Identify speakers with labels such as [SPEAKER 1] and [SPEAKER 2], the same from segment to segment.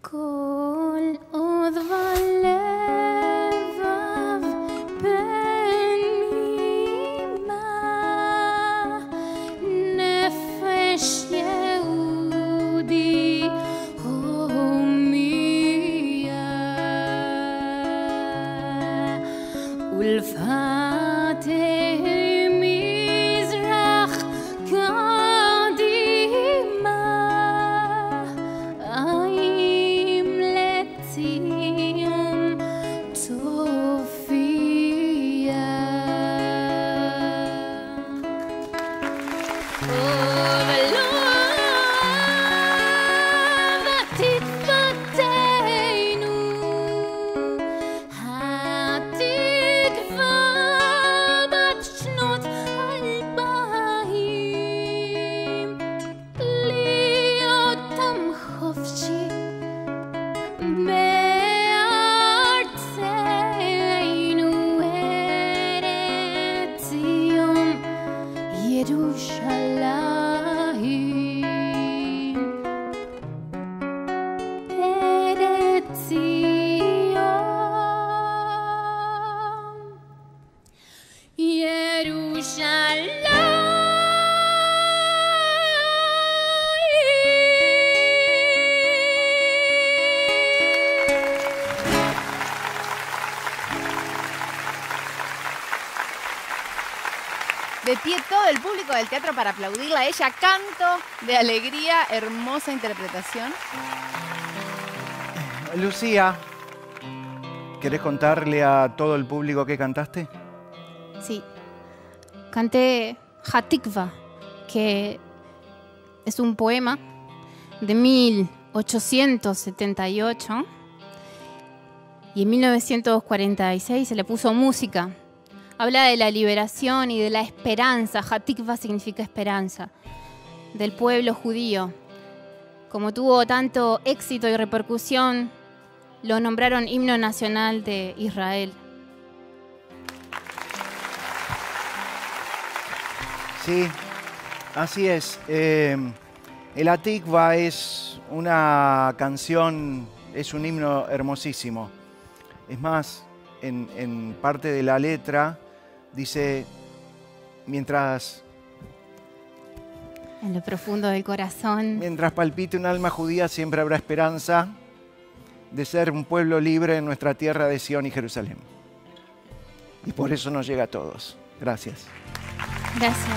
[SPEAKER 1] כל עוד בלבב בנימה נפש יהודי הומיה ולפתי מזרח קדימה עם לציון צופיה
[SPEAKER 2] De pie todo el público del teatro para aplaudirla a ella. Canto de alegría, hermosa interpretación.
[SPEAKER 3] Lucía, ¿querés contarle a todo el público qué cantaste?
[SPEAKER 1] Sí, canté Hatikva, que es un poema de 1878 y en 1946 se le puso música. Habla de la liberación y de la esperanza. Hatikva significa esperanza. Del pueblo judío. Como tuvo tanto éxito y repercusión, lo nombraron himno nacional de Israel.
[SPEAKER 3] Sí, así es. El Hatikva es una canción, es un himno hermosísimo. Es más, en parte de la letra dice, mientras...
[SPEAKER 1] En lo profundo del corazón.
[SPEAKER 3] Mientras palpite un alma judía, siempre habrá esperanza de ser un pueblo libre en nuestra tierra de Sion y Jerusalén. Y por eso nos llega a todos. Gracias.
[SPEAKER 1] Gracias.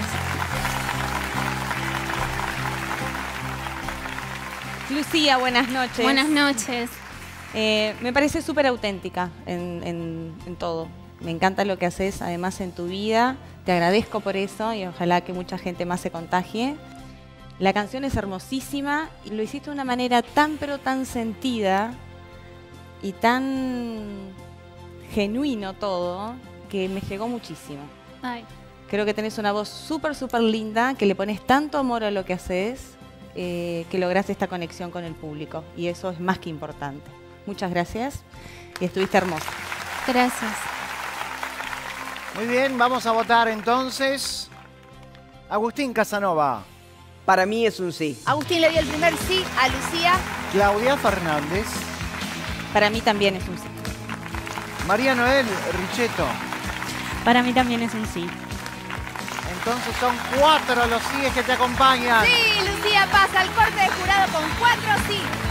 [SPEAKER 4] Lucía, buenas noches.
[SPEAKER 1] Buenas noches.
[SPEAKER 4] Me parece súper auténtica en todo. Me encanta lo que haces, además, en tu vida. Te agradezco por eso y ojalá que mucha gente más se contagie. La canción es hermosísima y lo hiciste de una manera tan, pero tan sentida y tan genuino todo, que me llegó muchísimo.
[SPEAKER 1] Ay.
[SPEAKER 4] Creo que tenés una voz súper, súper linda, que le pones tanto amor a lo que haces, que lográs esta conexión con el público. Y eso es más que importante. Muchas gracias y estuviste hermosa.
[SPEAKER 1] Gracias.
[SPEAKER 3] Muy bien, vamos a votar entonces. Agustín Casanova.
[SPEAKER 5] Para mí es un sí.
[SPEAKER 2] Agustín le dio el primer sí a Lucía.
[SPEAKER 3] Claudia Fernández.
[SPEAKER 4] Para mí también es un sí.
[SPEAKER 3] María Noel Richetto.
[SPEAKER 6] Para mí también es un sí.
[SPEAKER 3] Entonces son 4 los síes que te acompañan.
[SPEAKER 2] Sí, Lucía pasa al corte de jurado con 4 sí.